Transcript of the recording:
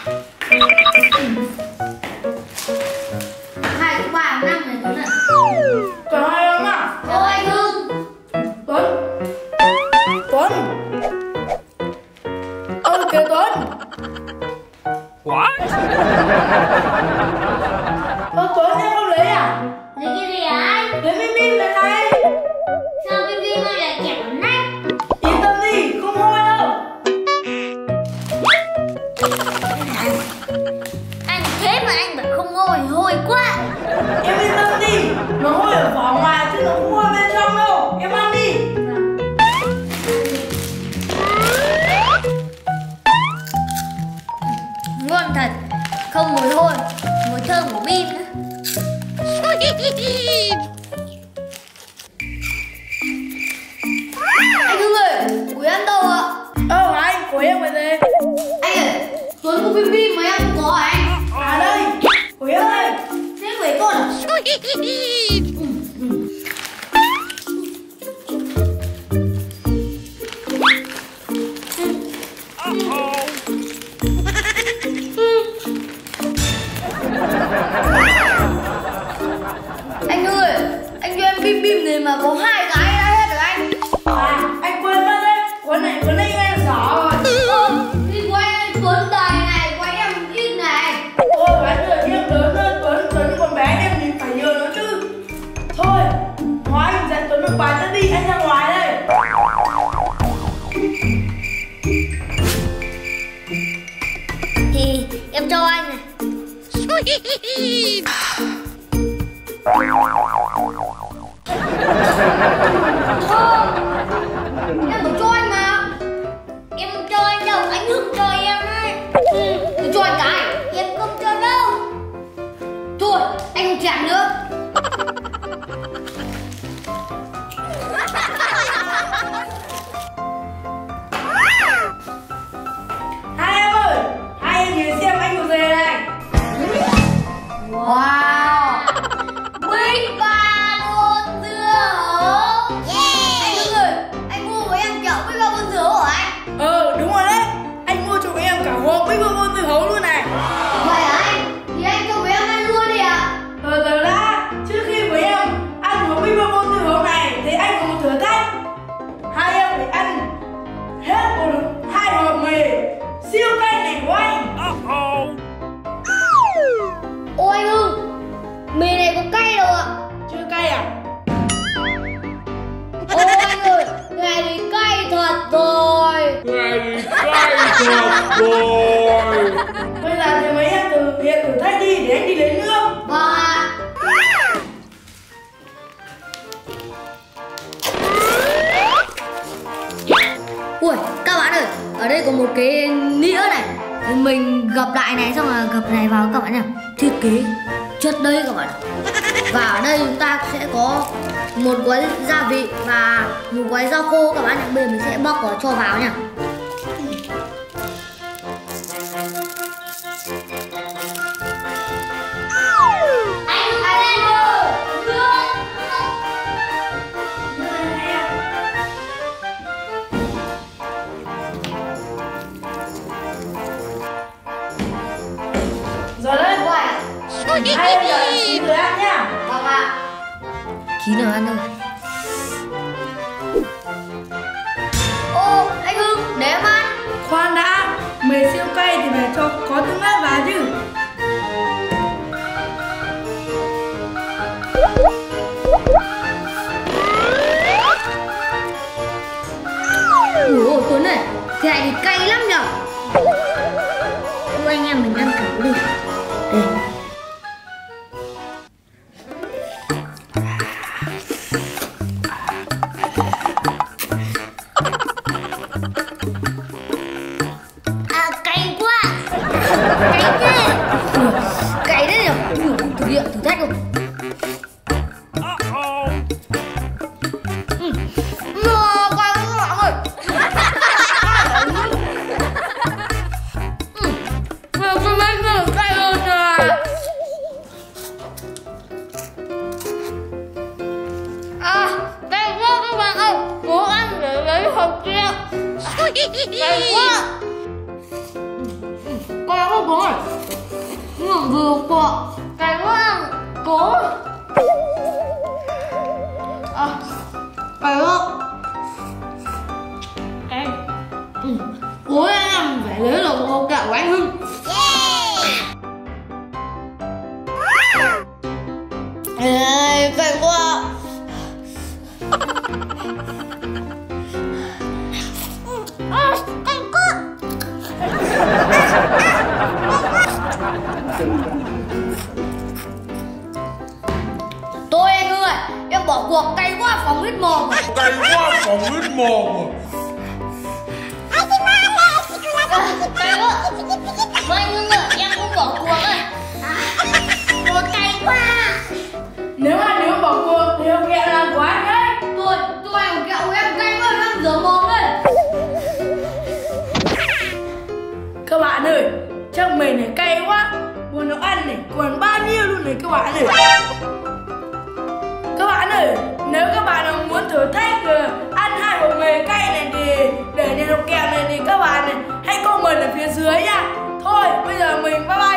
Hai cũng 3 5 này Tuấn ạ. Trời ơi ông à. Chào anh Hưng. Tuấn. Tuấn. Kìa Tuấn. What? Tuấn em không lấy à? Lấy cái gì hả anh? Lấy bim bim này này. Sao bim bim ơi lại kẹp vào nách? Yên tâm đi, không hôi đâu. Anh thế mà anh bảo không hôi quá. Em yên tâm đi, nó hôi ở vỏ ngoài chứ nó không hôi bên trong đâu. Em ăn đi. Ngon thật, không mùi hôi, mùi thơm của bim nữa. Anh Hưng ơi, Quý ăn đâu ạ? Anh, của em phải về. Anh ơi, Tuấn có bim bim mà em không có hả anh? À đây, của em đây. Thế của con à? Anh ơi, anh cho em bim bim này mà có 2 cái đã hết rồi anh. Anh quên mất đấy. Quấn này em rõ rồi. Thì của anh Tuấn đầy này, của em ít này. Anh ơi, em lớn hơn Tuấn con bé em thì phải nhờ nó chứ. Thôi, hóa anh dẫn Tuấn được bài ra đi, anh ra ngoài đây. Thì em cho anh này. Em bảo cho anh mà. Em không cho anh đâu, anh Hưng cho em ấy. Tôi cho anh cái, em không cho đâu. Thôi, anh không chạm nữa. Hai em ơi, hai em nhìn xem anh của dề này. Wow, big ba con dưa hấu. Yeah. Anh Hưng ơi, anh mua của em kẹo big ba con dưa hấu hả anh? Đúng rồi đấy. Anh mua cho em cả hộp bích bông dưa hấu luôn này. Vậy hả anh? Thì anh cho của em ăn luôn đi ạ. Giờ đã, trước khi với em ăn hộp bích bông dưa hấu này thì anh có một thử thách. Hai em phải ăn hết 2 hộp mì siêu cay này của anh. Ôi anh Hưng, mì này có cay đâu ạ? Chưa cay à? Ôi anh ơi, cái này thì cay thật rồi. Bây giờ thì mấy em thực hiện thử thách đi để anh đi lấy nước. Vâng ạ. Ui, các bạn ơi, ở đây có một cái nĩa này. Thì mình gập lại này, xong rồi gập này vào các bạn nhá. Thiết kế chất đây các bạn ạ. Và ở đây chúng ta sẽ có một gói gia vị và một gói rau khô các bạn nhá. Bây giờ mình sẽ bóc và cho vào nha. Rồi đấy. Hai em giờ chín rồi ăn nhá. Vâng ạ. Chín rồi ăn thôi. Ô, anh Hưng, để em ăn. Khoan đã, mì siêu cay thì phải cho có tương ớt vào chứ. Ủa Tuấn này, cái này thì cay lắm nhở. Thôi anh em mình ăn thử đi. Đây. Cay quá. Cay thế. Cay đấy nhở. Thực hiện thử thách không? Cay quá. Con có cố rồi. Nhưng mà vừa quả cay quá. Cố. Cay quá. Cay. Ủa em phải lấy được một kẹo của anh Hưng. Ê, cay quá. Tôi anh ơi, em bỏ cuộc, cay quá phòng hít mồm. Cay quá phòng hít mồm. Cay quá. Mà anh Hưng ơi, em không bỏ cuộc ơi. Ủa cay quá. Nếu bỏ cuộc thì kẹo là của anh đấy. Tôi ăn kẹo của em cay quá, em rửa mồm đây. Các bạn ơi, chắc mình này cay quá. Muốn nó ăn này, còn bao nhiêu luôn này các bạn ơi. Các bạn ơi, nếu các bạn nào muốn thử thách ăn 2 hộp mì cay này thì để nhận hộp kẹo này thì các bạn này hãy comment ở phía dưới nha. Thôi, bây giờ mình bye bye.